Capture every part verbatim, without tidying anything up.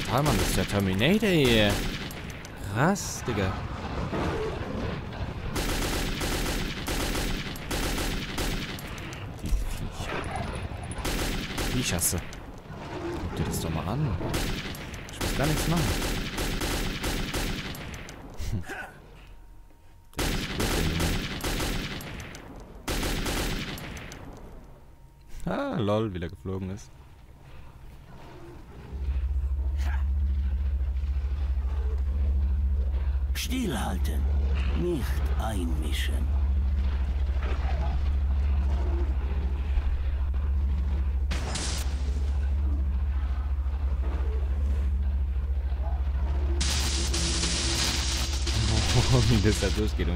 brutal, Mann. Das ist der Terminator hier. Krass, Digga. Die Viecher. Viechasse. Guck dir das doch mal an. Ich muss gar nichts machen. Hm. Das ist gut, der Junge. Ah, lol, wie der geflogen ist. Stillhalten, nicht einmischen. Wie das da durchgeht.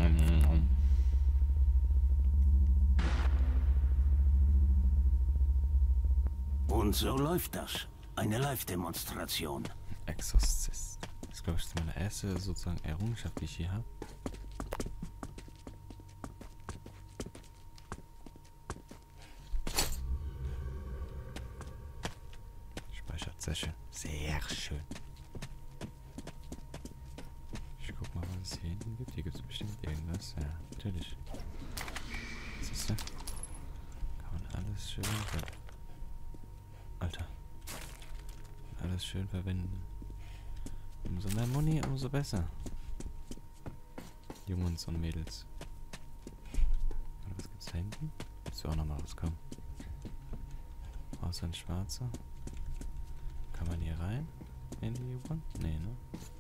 Und so läuft das. Eine Live-Demonstration. Exorcist. Das ist, glaube ich, meine erste sozusagen Errungenschaft, die ich hier habe. Speichert sehr schön. Sehr schön. Ich guck mal, was es hier hinten gibt. Hier gibt es bestimmt irgendwas. Ja, natürlich. Siehst du? Kann man alles schön ver... Alter. Alles schön verwenden. Umso mehr Money, umso besser. Jungs und Mädels. Und was gibt's da hinten? Gibt's ja auch noch mal was, komm. Außer ein schwarzer. Kann man hier rein? In die U-Bahn? Nee, ne?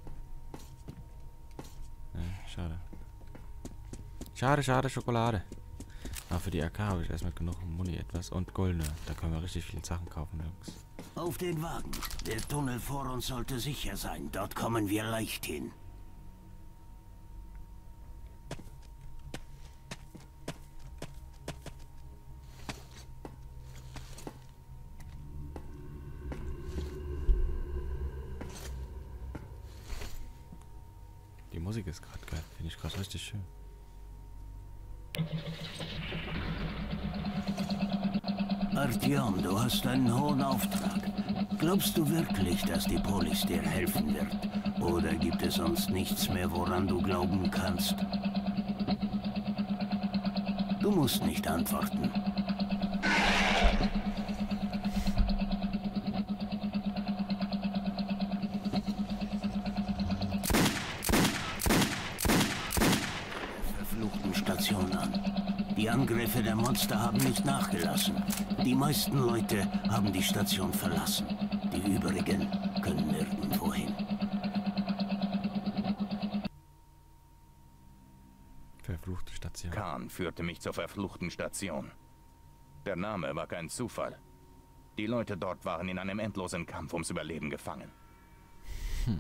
Nee, schade. Schade, schade, Schokolade. Aber für die A K habe ich erstmal genug Money etwas und Goldene. Da können wir richtig viele Sachen kaufen, Jungs. Auf den Wagen. Der Tunnel vor uns sollte sicher sein. Dort kommen wir leicht hin. Die Musik ist gerade geil. Finde ich gerade richtig schön. Artyom, du hast einen hohen Auftrag. Glaubst du wirklich, dass die Polis dir helfen wird? Oder gibt es sonst nichts mehr, woran du glauben kannst? Du musst nicht antworten. Verfluchten Station an. Die Angriffe der Monster haben nicht nachgelassen. Die meisten Leute haben die Station verlassen. Die übrigen können nirgendwo hin. Verfluchte Station. Khan führte mich zur verfluchten Station. Der Name war kein Zufall. Die Leute dort waren in einem endlosen Kampf ums Überleben gefangen. Hm.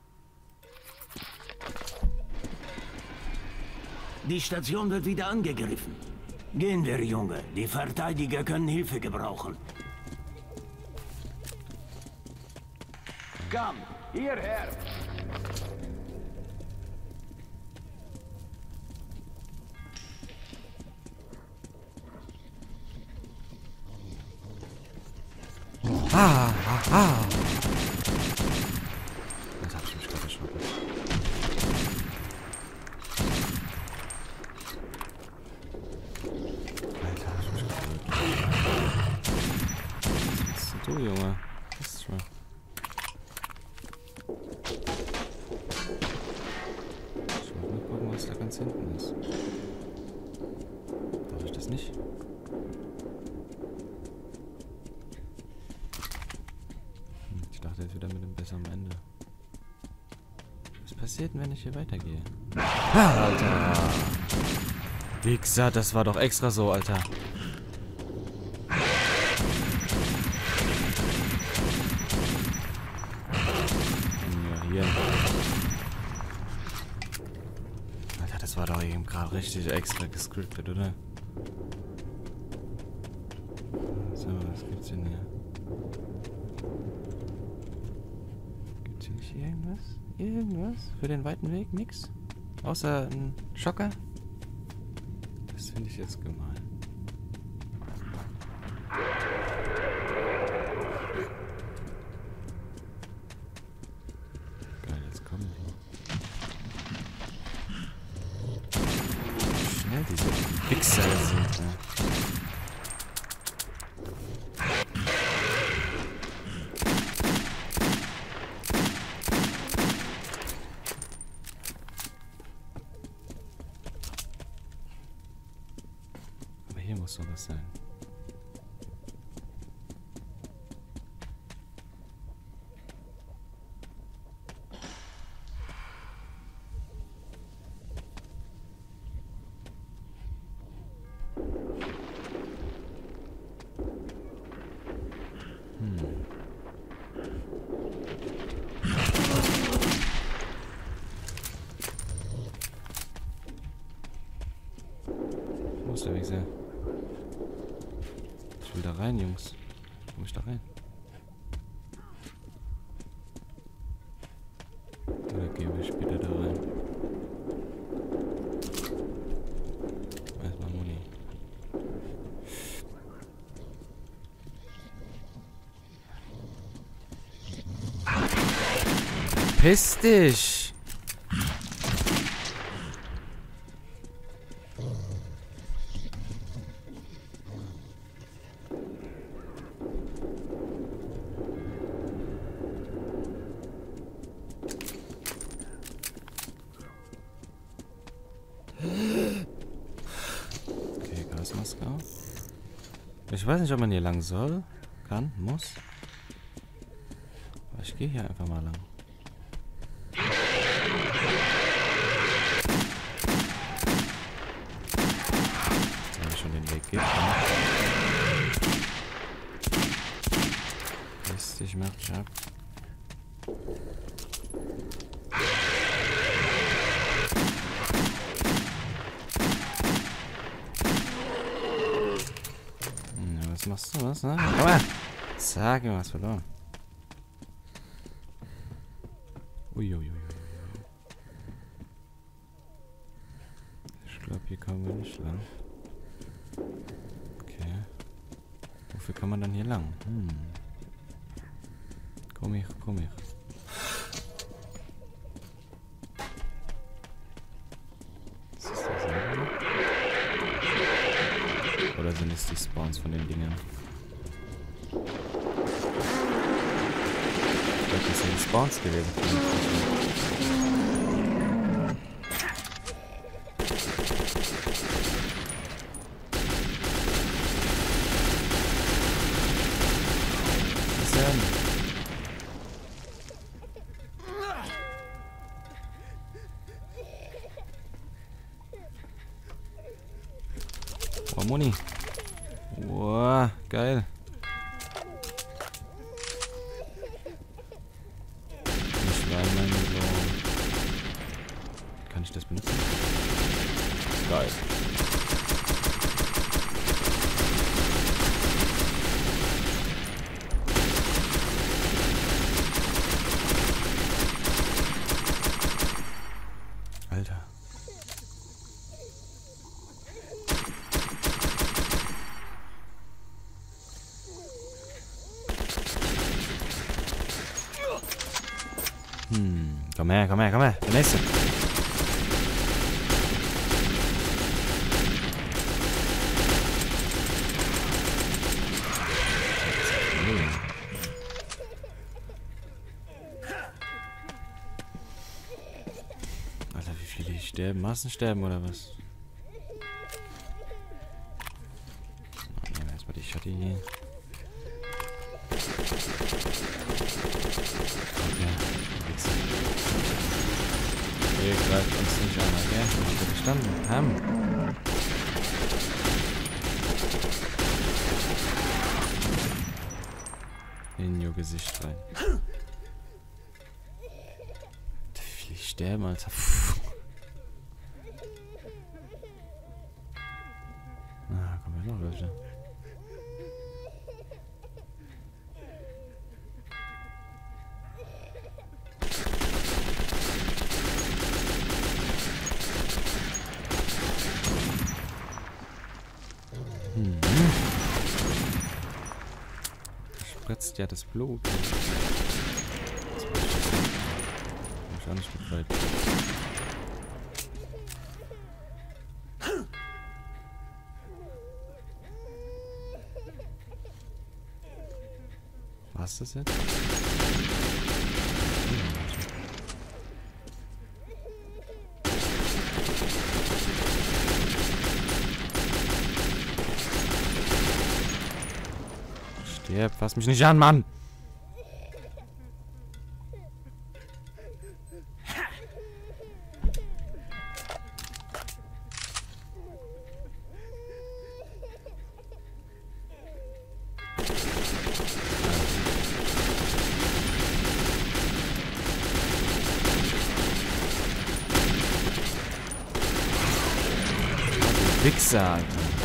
Die Station wird wieder angegriffen. Gehen wir, Junge. Die Verteidiger können Hilfe gebrauchen. Komm, hierher! Ah, ah, ah. Das hab ich mich gerade erschrocken. Alter, hab ich mich gerade erschrocken. Was bist denn du, Junge? Was ist schon? Ich muss mal gucken, was da ganz hinten ist. Darf ich das nicht? Ich dachte jetzt wieder mit einem besseren Ende. Was passiert denn, wenn ich hier weitergehe? Ah, Alter! Wichser, das war doch extra so, Alter. Ja, hier. Alter, das war doch eben gerade richtig extra gescriptet, oder? So, was gibt's denn hier? Gibt's hier nicht irgendwas? Irgendwas? Für den weiten Weg? Nix? Außer ein Schocker? Das finde ich jetzt gemein. Wichser sind, ja. Aber hier muss sowas sein. Wo ist der Wichser? Ich will da rein, Jungs. Komm ich da rein? Oder gehe ich später da rein? Erstmal Muni. Piss dich! Okay, Gasmaske auf. Ich weiß nicht, ob man hier lang soll, kann, muss. Aber ich gehe hier einfach mal lang. Wenn ich schon den Weg gibt. Richtig, macht ich ab. Was machst du? Was? Ne? Komm mal! Sag mir was verloren. Uiuiui. Ich glaube, hier kommen wir nicht lang. Okay. Wofür kann man dann hier lang? Hm. Komm ich, komm ich. Ist das derselbe? Oder sind es die Spawns von den Dingen? Ich glaube, das sind die Spawns gewesen. Was denn? Oh, Muni. Wow, geil. Nicht weil man so. Kann ich das benutzen? Geil. Alter. Hm, komm her, komm her, komm her. Der nächste. Alter, wie viele hier sterben? Massensterben oder was? Oh, nehmen wir erstmal die Schotti hier. Ihr greift uns nicht an, okay? Habt ihr verstanden? Haben. In ihr Gesicht rein. Wie viele sterben, Alter. Puh. Ah, kommen ja noch welche. Hm. Spritzt ja das Blut. Das bin ich auch nicht gefreut. War's das jetzt? Stirb, fass mich nicht an, Mann! Wichser, Alter.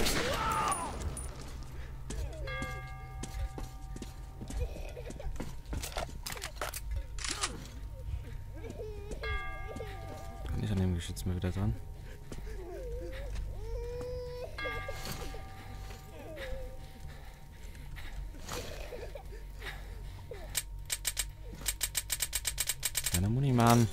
Kann ich an dem Geschütz mal wieder dran? Keine Muni, Mann.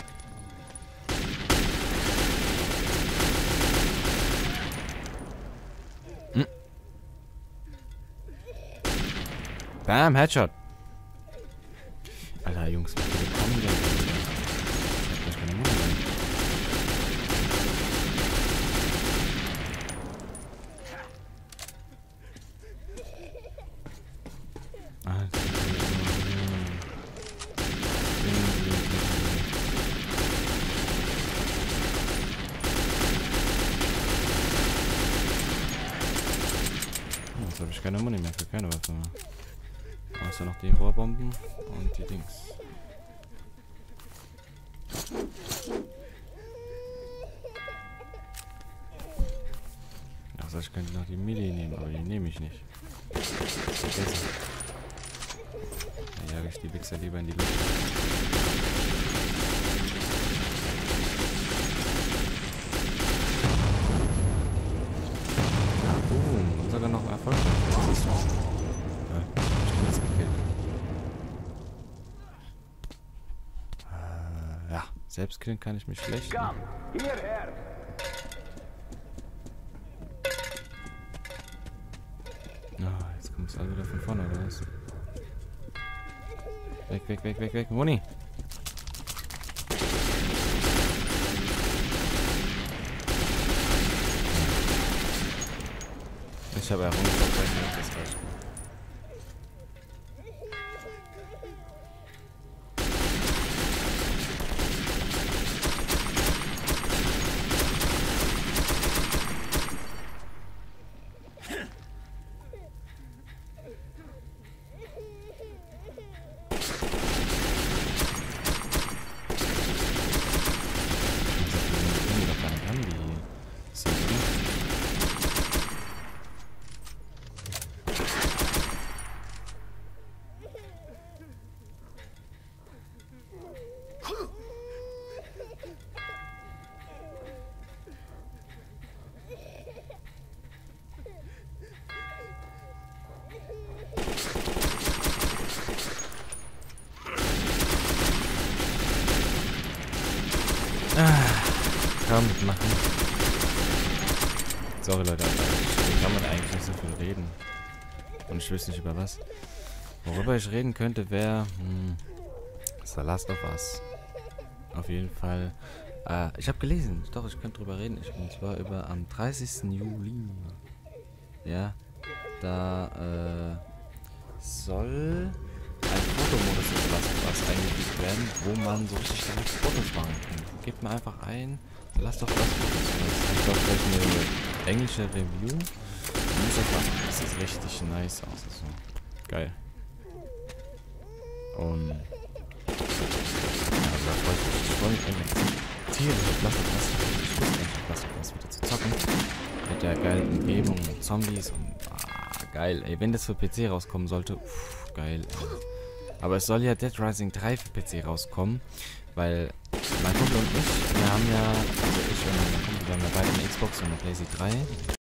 Bam, Headshot. Alter, Jungs, wie viele kommen denn? Ich hab keine Muni mehr. Alter. Jetzt habe ich keine Muni mehr für keine Waffe mehr. Außer noch die Rohrbomben und die Dings. Also ich könnte noch die Mili nehmen, aber die nehme ich nicht. Vergessen. Dann jage ich die Wichser lieber in die Luft. Ja, boom. Und sogar noch ein Erfolg. Das ist so. Äh, ja, selbst killen kann ich mich schlecht. Komm, hierher! Ah, jetzt kommt es alle wieder von vorne, oder was? Weg, weg, weg, weg, weg, Muni! Ich habe herumgekommen, das reicht. Ah, kaum mitmachen. Sorry Leute, wie kann man eigentlich nicht so viel reden? Und ich wüsste nicht über was. Worüber ich reden könnte, wäre hm, The Last of Us. Auf jeden Fall. Äh, ich habe gelesen, doch, ich könnte drüber reden. Ich, und zwar über am dreißigsten Juli. Ja, da äh, soll ein Fotomodus in The Last of Us eingefügt werden, wo man so richtig direkt Fotos machen kann. Gebt mir einfach ein, lasst doch was Fotos. Ich glaube, vielleicht eine englische Review. Muss euch was, das sieht richtig nice aus. Also, geil. Und ja, da freue ich mich. Ich freue mich eigentlich tierisch auf Last of Us. Ich wusste eigentlich auf Last of Us wieder zu zocken. Mit der geilen Umgebung und Zombies und ah, geil. Ey, wenn das für P C rauskommen sollte, uff, geil. Ey. Aber es soll ja Dead Rising drei für P C rauskommen, weil mein Kumpel und ich, wir haben ja, also ich und mein Kumpel, wir haben ja beide eine Xbox und eine PlayStation drei.